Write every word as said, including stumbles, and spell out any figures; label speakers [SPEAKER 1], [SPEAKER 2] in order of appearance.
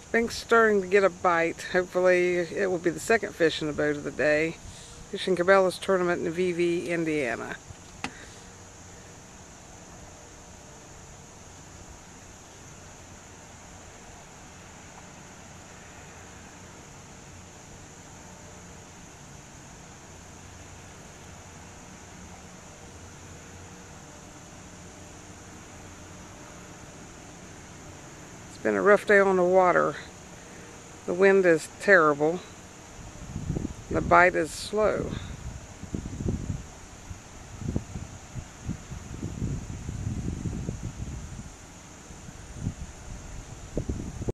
[SPEAKER 1] Bink's starting to get a bite. Hopefully it will be the second fish in the boat of the day. Fishing Cabela's tournament in V V, Indiana. It's been a rough day on the water. The wind is terrible. The bite is slow.